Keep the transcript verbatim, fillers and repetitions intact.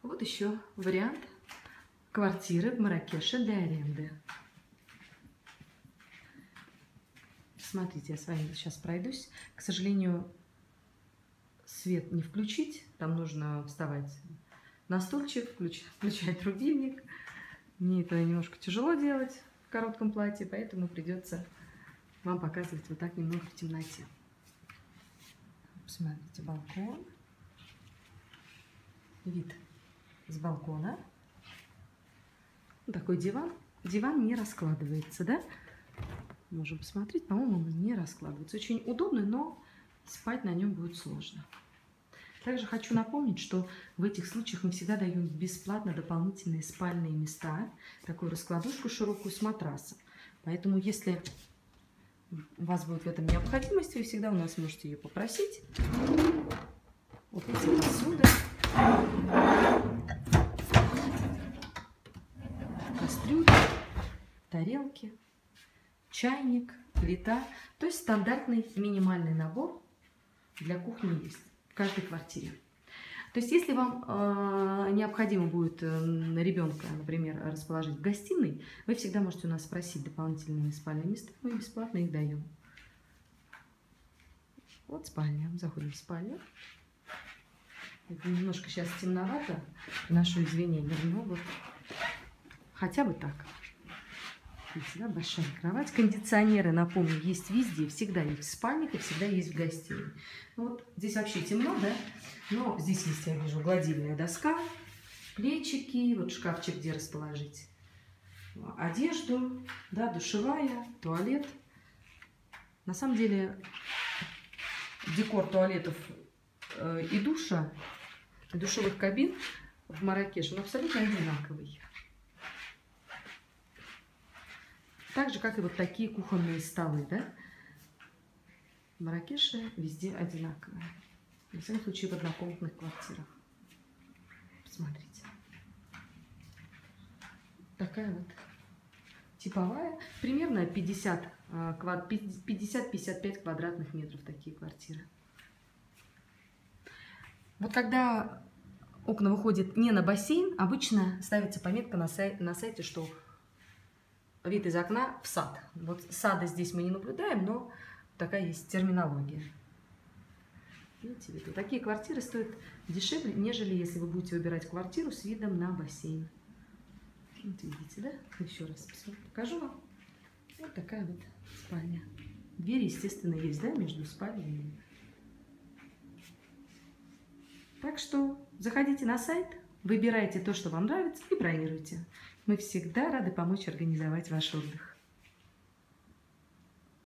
Вот еще вариант квартиры в Марракеше для аренды. Смотрите, я с вами сейчас пройдусь. К сожалению, свет не включить. Там нужно вставать на стульчик, включать, включать рубильник. Мне это немножко тяжело делать в коротком платье, поэтому придется вам показывать вот так немного в темноте. Посмотрите, балкон. Вид с балкона. Такой диван. Диван не раскладывается, да? Можем посмотреть, по-моему, он не раскладывается. Очень удобный, но спать на нем будет сложно. Также хочу напомнить, что в этих случаях мы всегда даем бесплатно дополнительные спальные места, такую раскладушку широкую с матрасом. Поэтому, если у вас будет в этом необходимость, вы всегда у нас можете ее попросить. Вот эти посуды, кастрюли, тарелки, чайник, плита. То есть стандартный минимальный набор для кухни есть в каждой квартире. То есть если вам э, необходимо будет э, ребенка, например, расположить в гостиной, вы всегда можете у нас спросить дополнительные спальные места, мы бесплатно их даем. Вот спальня. Заходим в спальню. Это немножко сейчас темновато, приношу извинения, но вот хотя бы так. Видите, да, большая кровать. Кондиционеры, напомню, есть везде, всегда есть в спальнях и всегда есть в гостиной. Ну, вот здесь вообще темно, да? Но здесь есть, я вижу, гладильная доска, плечики, вот шкафчик, где расположить одежду, да, душевая, туалет. На самом деле декор туалетов э, и душа, и душевых кабин в Марракеше, он абсолютно одинаковый. Так же, как и вот такие кухонные столы, да? В Марракеше везде одинаковые. Во всяком случае, в однокомнатных квартирах. Посмотрите. Такая вот типовая. Примерно пятьдесят-пятьдесят пять квадратных метров такие квартиры. Вот когда окна выходят не на бассейн, обычно ставится пометка на сайте, на сайте, что вид из окна в сад. Вот сада здесь мы не наблюдаем, но такая есть терминология. Видите, вот такие квартиры стоят дешевле, нежели если вы будете выбирать квартиру с видом на бассейн. Вот видите, да? Еще раз покажу вам. Вот такая вот спальня. Дверь, естественно, есть, да, между спальнями. Так что заходите на сайт, выбирайте то, что вам нравится, и бронируйте. Мы всегда рады помочь организовать ваш отдых.